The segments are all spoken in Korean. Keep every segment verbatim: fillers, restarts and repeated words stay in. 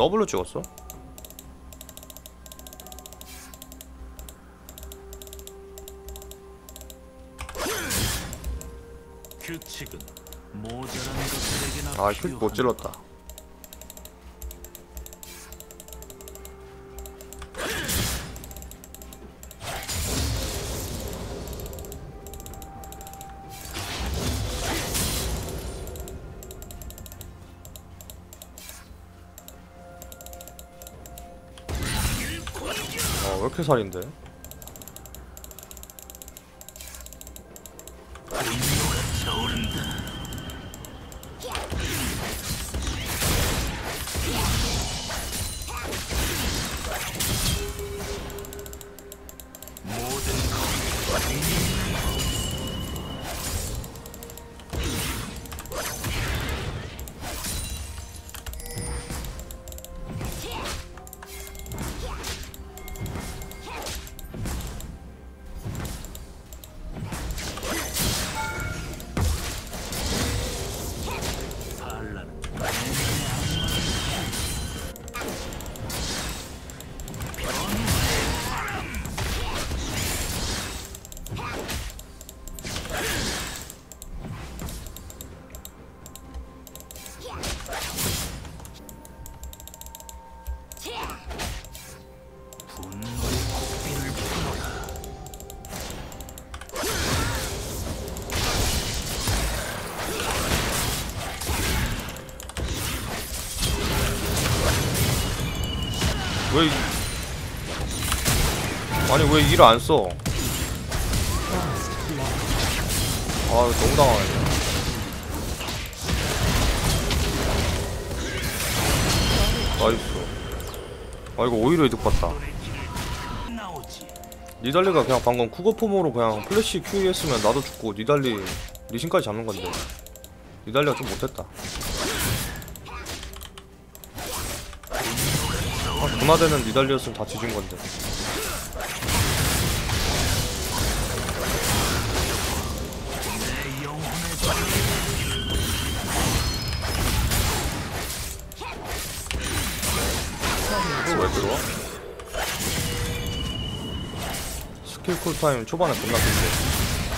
더블로 찍었어? 규칙은 모자란 것들에게나 아, 큐 못 찔렀다. 아, 왜 이렇게 살인데? 왜, 아니 왜 일을 안 써? 아, 이거 너무 당황하네. 나이스. 아, 이거 오히려 이득 봤다. 니달리가 그냥 방금 쿠거폼으로 그냥 플래시 큐 했으면 나도 죽고 니달리 리신까지 잡는 건데. 니달리가 좀 못했다. 아, 분화되는 니달리였으면 다 뒤진 건데. 이거 왜 들어와? 스킬 쿨타임 초반에 겁나 긴데.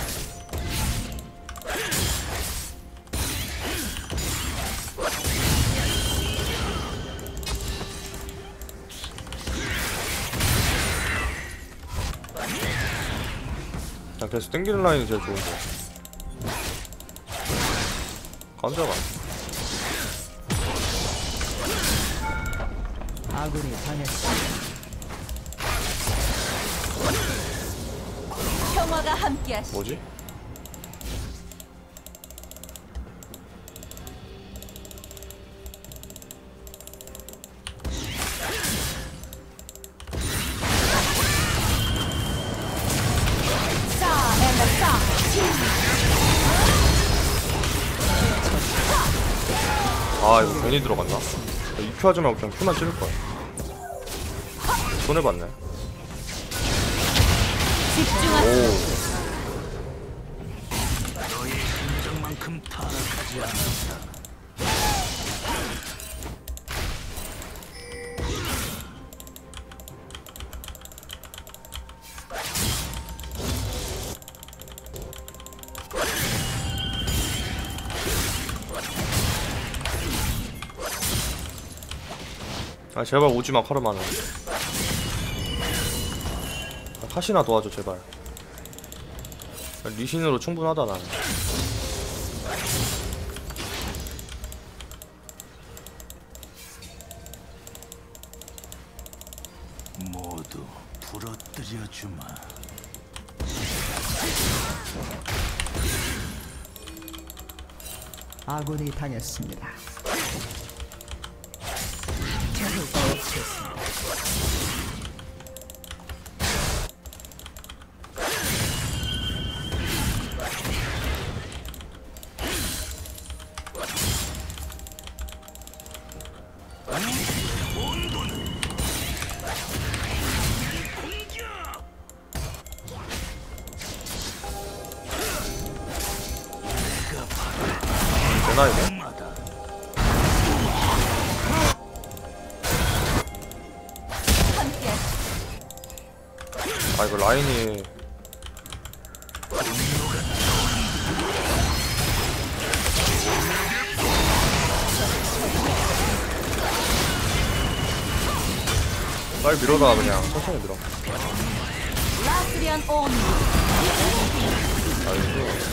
나 그래서 땡기는 라인이 제일 좋은데. 감자가 아군이 당했습니다. 평화가 함께하시. 뭐지? 아, 이거 괜히 들어갔나? 이 큐 하지 말고 그냥 큐만 찌를 거야. 손해봤네. 오. 너의 심정만큼 타락하지 않았다. 아, 제발 오지마 카르마는. 아, 카시나 도와줘 제발. 리신으로 충분하다 나는. 모두 부러뜨려 주마. 아군이 당했습니다. 되나 이거? 이거 라인이 빨리 밀어라. 그냥 천천히 밀어. 라스리안 온 나이스.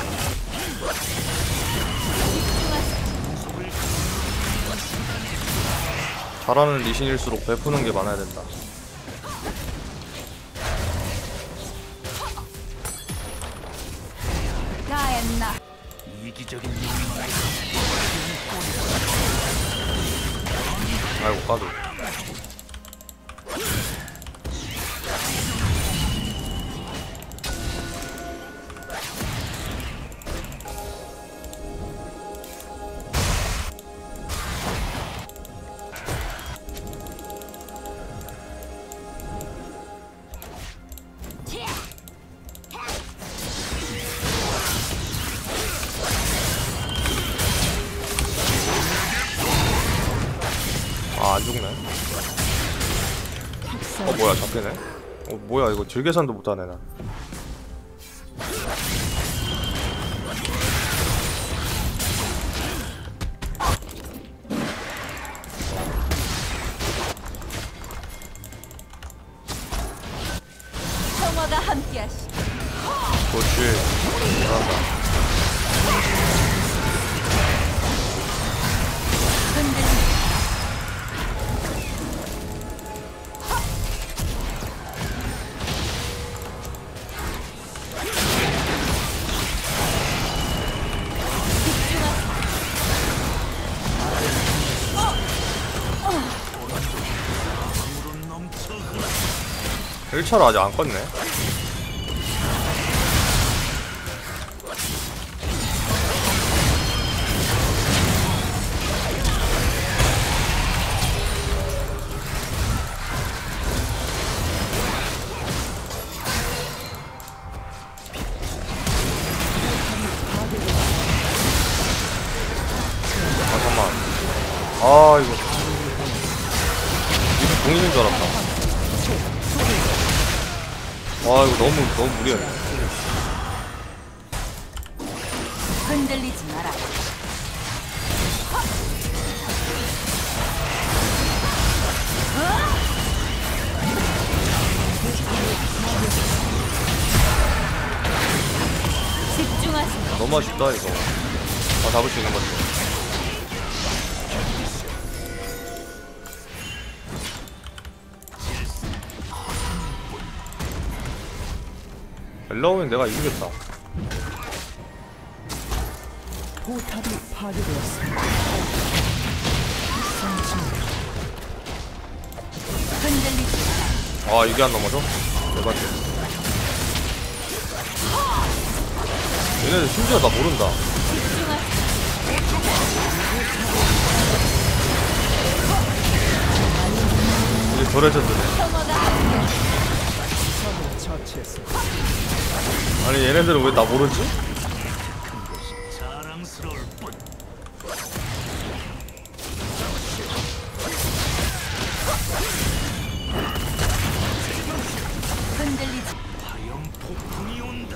잘하는 리신일수록 베푸는 게 많아야 된다. 가엔나 이기적인 욕망에 아이고 까도. 아, 안 죽네. 어, 뭐야, 잡히네. 어, 뭐야, 이거 질계산도 못하네, 나. 평화가 함께하시. 그렇지. 잘한다. 흔들리 일 차로 아직 안 껐네. 아, 잠깐만. 아, 이거. 이거 공인인 줄 알았다. 와, 이거 너무, 너무 무리하네. 흔들리지 마라. 집중하세요. 너무 아쉽다, 이거. 아, 잡을 수 있는 건데. 엘라오면 내가 이기겠다. 포탑이 파괴되었습니다. 흔들리지 마라. 아, 이게 안 넘어져? 대박이야. 얘네들 심지어 나 모른다. 이제 저 레전드네. 평화가 함께하시. 적을 처치했습니다. 아니, 얘네들은 왜 나 모르지? 자랑스러울 뿐. 흔들리지. 화염 폭풍이 온다.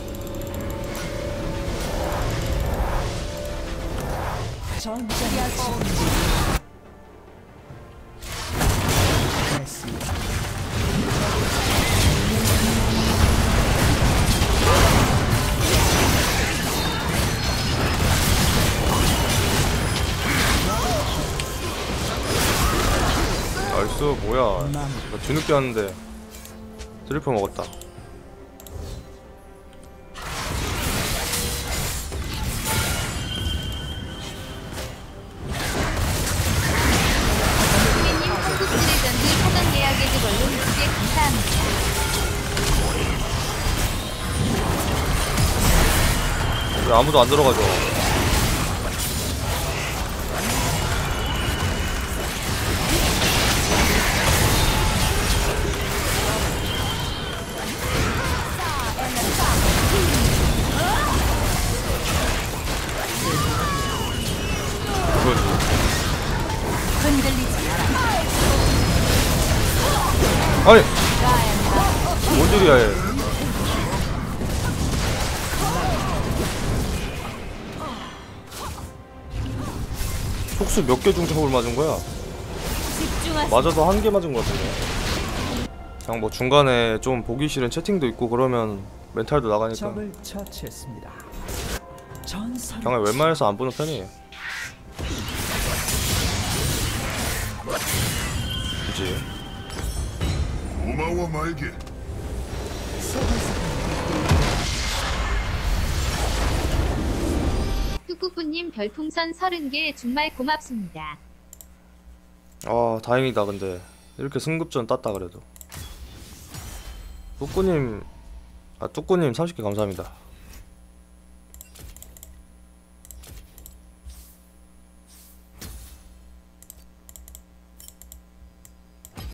전장의 했습니다. 나이스. 뭐야, 나 뒤늦게 왔는데 트리플 먹었다. 선생님 한국 트레전드 사전 예약의 걸로 이게 감사합니다. 왜 아무도 안 들어가죠? 그거지. 흔들리지 마라. 아니, 가엔나 뭔지 딜이야 얘. 속수 몇 개 중첩을 맞은 거야? 집중하세요. 맞아도 한 개 맞은 거 같은데. 그냥 뭐 중간에 좀 보기 싫은 채팅도 있고 그러면 멘탈도 나가니까 적을 처치했습니다. 전설. 그냥 웬만해서 안 보는 편이에요. 그치? 고마워 말게. 뚜꾸꾸님 별풍선 서른 개 정말 고맙습니다. 아 다행이다. 근데 이렇게 승급전 땄다 그래도. 뚜꾸님 아 뚜꾸님 삼십 개 감사합니다.